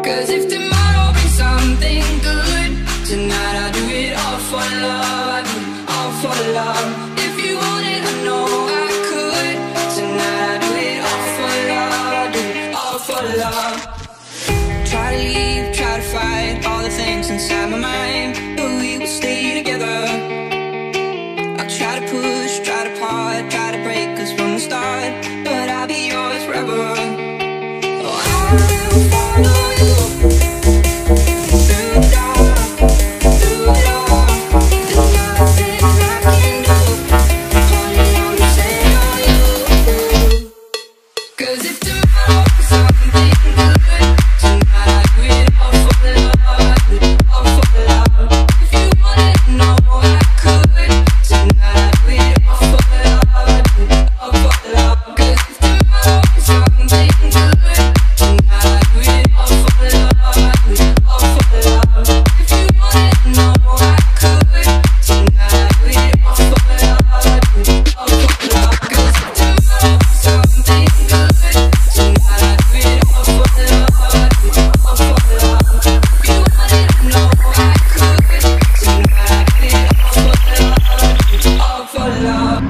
Cause if tomorrow brings something good, tonight I do it all for love, I do it all for love. If you want it, I know I could. Tonight I do it all for love, I do it all for love. Try to leave, try to fight all the things inside my mind, but we will stay together. I'll try to push, try to part, try to break us from the start, but I'll be yours forever. Oh, I will follow you through the dark, through it all. There's nothing I can do, holding on to say on you. Cause if tomorrow is something good, tonight I do it all for love, I do it all for love. If you wanna know I could, tonight I do it all for love, I do it all for love. Cause if tomorrow is something good, tonight I do it all for love, I do it all for love. If you wanna know I could, tonight I do it all for love, I do it all for love. Cause if tomorrow is something good, tonight I do it all for love, I do it all for love. If you wanna know I could, tonight I do it all for love, I do it all for love.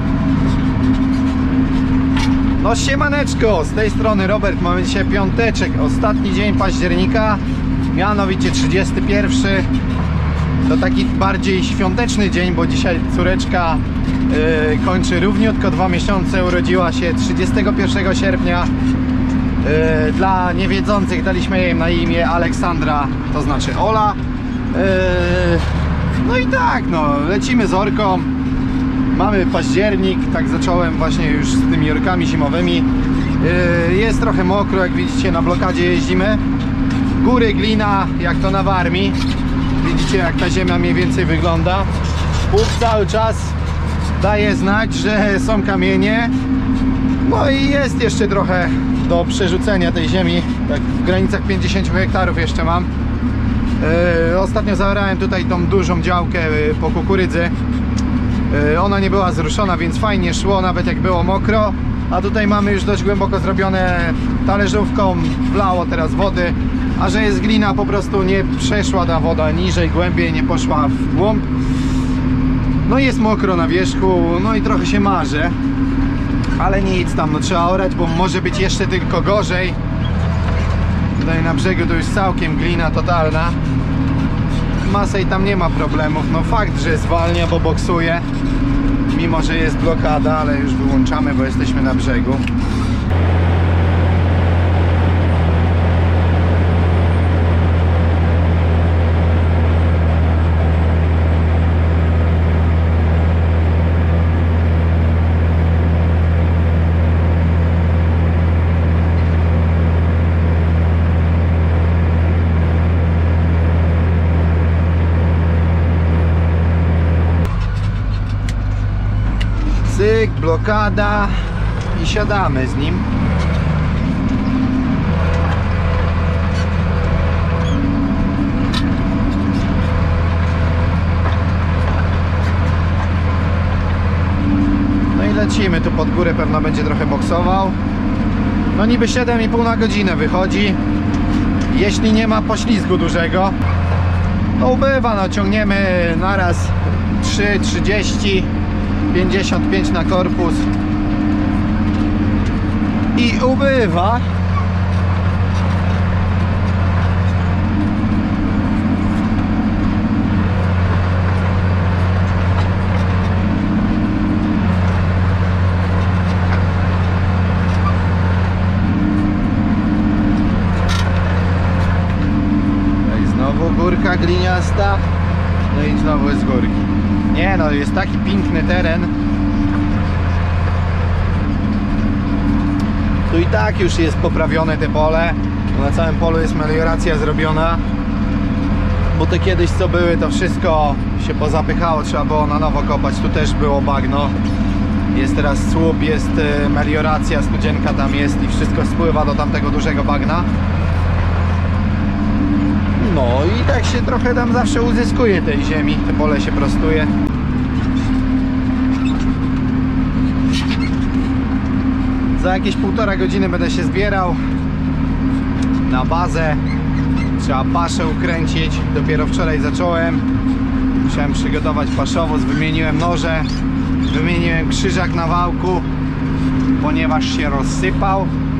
No siemaneczko, z tej strony Robert, mamy dzisiaj piąteczek, ostatni dzień października, mianowicie 31. To taki bardziej świąteczny dzień, bo dzisiaj córeczka kończy równiutko 2 miesiące, urodziła się 31 sierpnia. Dla niewiedzących daliśmy jej na imię Aleksandra, to znaczy Ola. No i tak, no, lecimy z orką. Mamy październik, tak zacząłem właśnie już z tymi orkami zimowymi. Jest trochę mokro, jak widzicie, na blokadzie jeździmy. Góry, glina, jak to na Warmii. Widzicie, jak ta ziemia mniej więcej wygląda. Bóg cały czas daje znać, że są kamienie. No i jest jeszcze trochę do przerzucenia tej ziemi. Tak w granicach 50 hektarów jeszcze mam. Ostatnio zaorałem tutaj tą dużą działkę po kukurydzy. Ona nie była zruszona, więc fajnie szło, nawet jak było mokro. A tutaj mamy już dość głęboko zrobione talerzówką, wlało teraz wody. A że jest glina, po prostu nie przeszła ta woda niżej, głębiej, nie poszła w głąb. No i jest mokro na wierzchu, no i trochę się marzy. Ale nic tam, no trzeba orać, bo może być jeszcze tylko gorzej. Tutaj na brzegu to już całkiem glina totalna. Masej tam nie ma problemów, no fakt, że zwalnia, bo boksuje, mimo że jest blokada, ale już wyłączamy, bo jesteśmy na brzegu. Blokada i siadamy z nim. No i lecimy tu pod górę, pewno będzie trochę boksował. No niby 7,5 na godzinę wychodzi, jeśli nie ma poślizgu dużego. No ubywa, no ciągniemy naraz 3,30, 55 na korpus i ubywa. Tutaj znowu górka gliniasta, no i znowu jest górki. Nie no, jest taki piękny teren. Tu i tak już jest poprawione te pole. Na całym polu jest melioracja zrobiona. Bo te kiedyś co były, to wszystko się pozapychało, trzeba było na nowo kopać. Tu też było bagno. Jest teraz słup, jest melioracja, studzienka tam jest i wszystko spływa do tamtego dużego bagna. No i tak się trochę tam zawsze uzyskuje tej ziemi, te pole się prostuje. Za jakieś 1,5 godziny będę się zbierał na bazę. Trzeba paszę ukręcić. Dopiero wczoraj zacząłem. Musiałem przygotować paszowóz, wymieniłem noże, wymieniłem krzyżak na wałku, ponieważ się rozsypał.